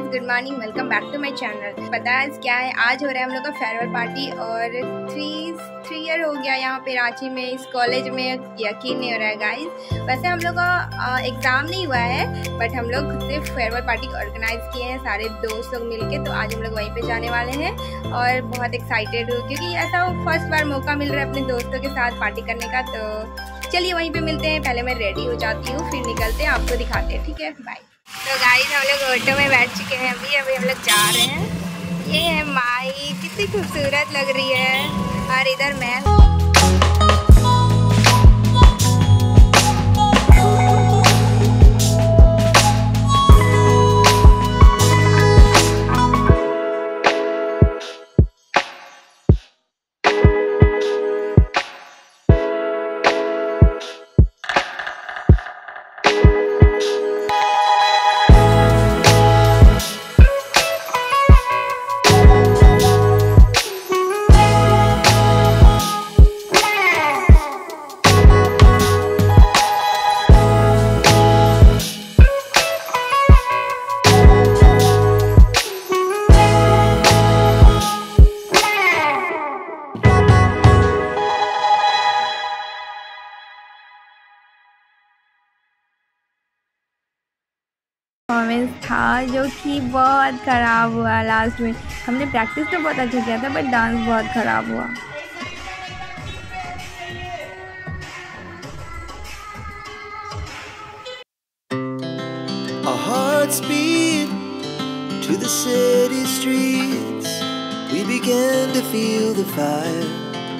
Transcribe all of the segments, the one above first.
Good morning, welcome back to my channel. पता है क्या है, आज हो रहा है हम लोग का फेयरवेल पार्टी और 3 ईयर हो गया यहाँ पे रांची में इस कॉलेज में। यकीन नहीं हो रहा है गाइस। वैसे हम लोग का एग्ज़ाम नहीं हुआ है बट हम लोग खुद से फेयरवेल पार्टी ऑर्गेनाइज किए हैं सारे दोस्त लोग मिलके। तो आज हम लोग वहीं पे जाने वाले हैं और बहुत एक्साइटेड हूँ क्योंकि ऐसा फर्स्ट बार मौका मिल रहा है अपने दोस्तों के साथ पार्टी करने का। तो चलिए वहीं पे मिलते हैं। पहले मैं रेडी हो जाती हूँ फिर निकलते हैं, आपको दिखाते हैं। ठीक है, बाय। तो गाइस हम लोग ऑटो में बैठ चुके हैं, अभी हम लोग जा रहे हैं। ये है माई, कितनी खूबसूरत लग रही है। और इधर मैं परफॉर्मेंस था जो कि बहुत ख़राब हुआ। लास्ट में हमने प्रैक्टिस तो बहुत अच्छा किया था बट डांस बहुत ख़राब हुआ। Our hearts beat to the city streets. We began to feel the fire.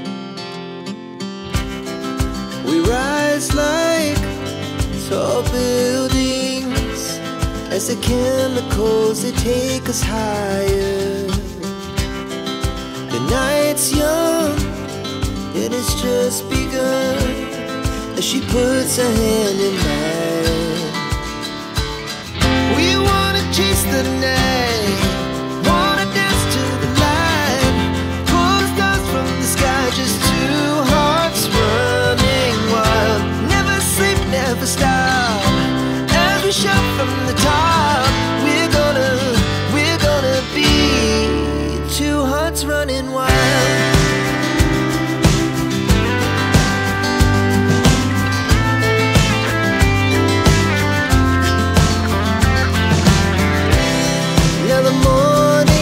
We rise like tall buildings as the chemicals they take us higher. The night's young and it's just begun as she puts her hand in mine. We wanna chase the night, wanna dance to the light, pull the stars from the sky, just two hearts running wild. Never sleep, never stop, as we shout from the top. We're gonna be two hearts running wild. Now the morning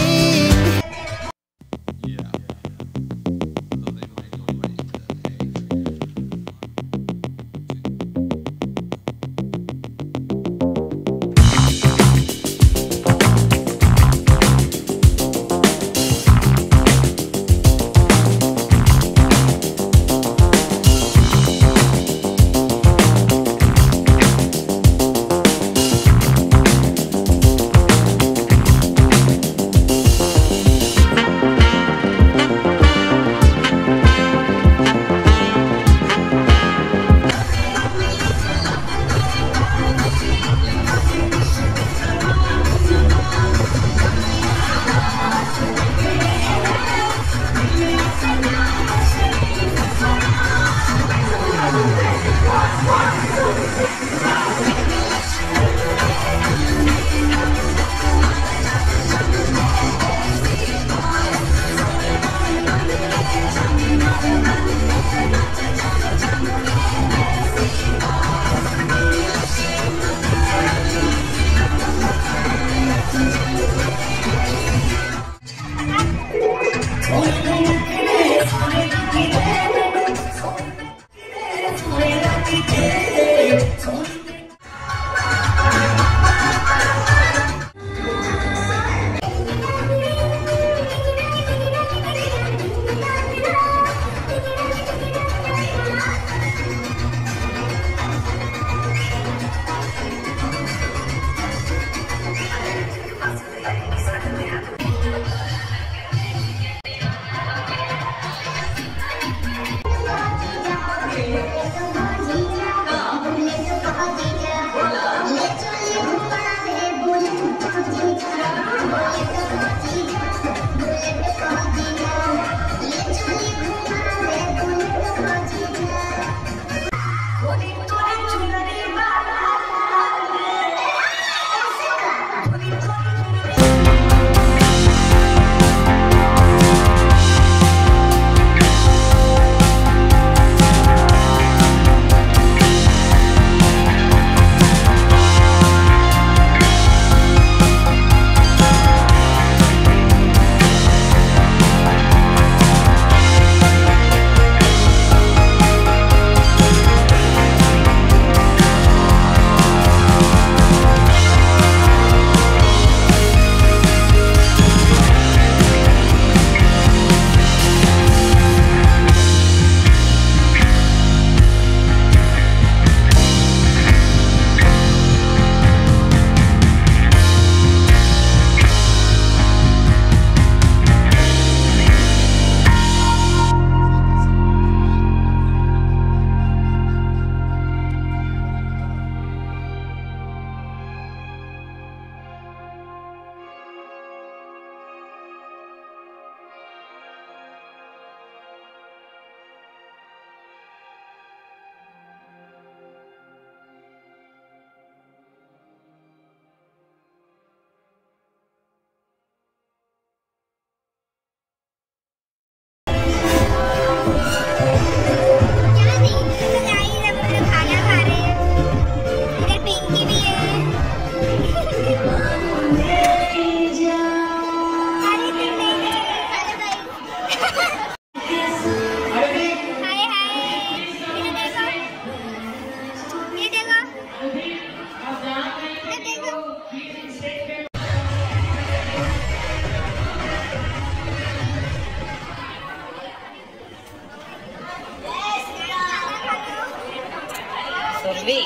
वे।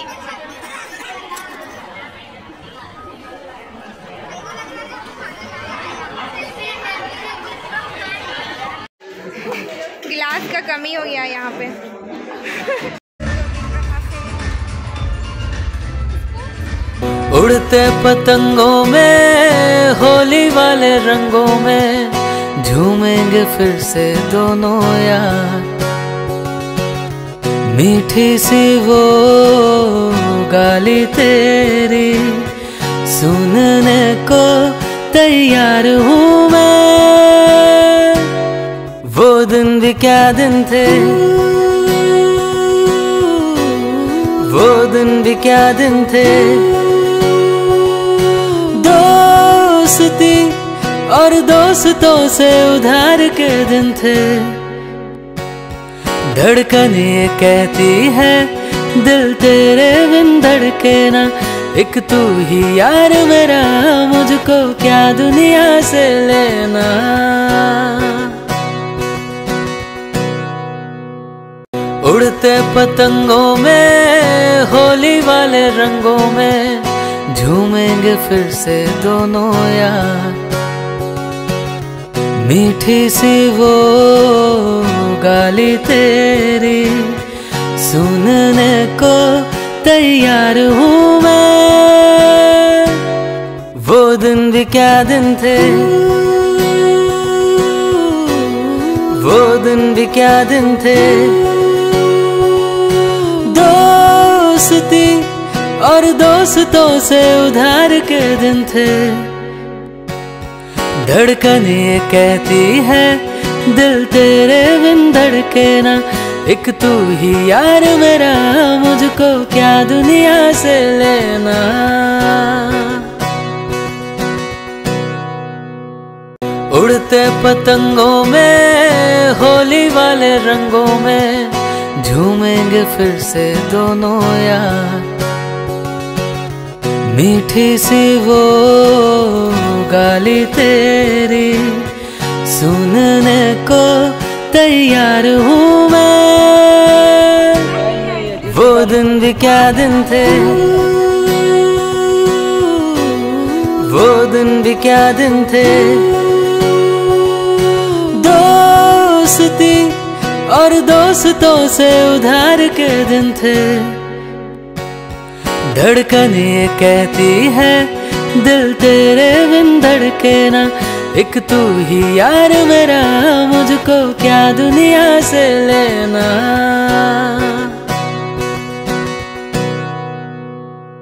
गिलास का कमी हो गया यहाँ पे। उड़ते पतंगों में होली वाले रंगों में झूमेंगे फिर से दोनों यार। मीठी सी वो गाली तेरी सुनने को तैयार हूँ मैं। वो दिन भी क्या दिन थे, वो दिन भी क्या दिन थे। दोस्ती और दोस्तों से उधार के दिन थे। धड़कन ये कहती है दिल तेरे बिन धड़के ना। एक तू ही यार मेरा, मुझको क्या दुनिया से लेना। उड़ते पतंगों में होली वाले रंगों में झूमेंगे फिर से दोनों यार। मीठी सी वो गाली तेरी सुनने को तैयार हूँ मैं। वो दिन भी क्या दिन थे, वो दिन भी क्या दिन थे। दोस्ती और दोस्तों से उधार के दिन थे। धड़कन ये कहती है दिल तेरे बिन धड़के ना। एक तू ही यार मेरा, मुझको क्या दुनिया से लेना। उड़ते पतंगों में होली वाले रंगों में झूमेंगे फिर से दोनों यार। मीठी सी वो गाली तेरी सुनने को तैयार हूँ मैं। वो दिन भी क्या दिन थे, वो दिन भी क्या दिन थे। दोस्ती और दोस्तों से उधार के दिन थे। धड़कन ये कहती है दिल तेरे बिन धड़के ना। एक तू ही यार मेरा, मुझको क्या दुनिया से लेना।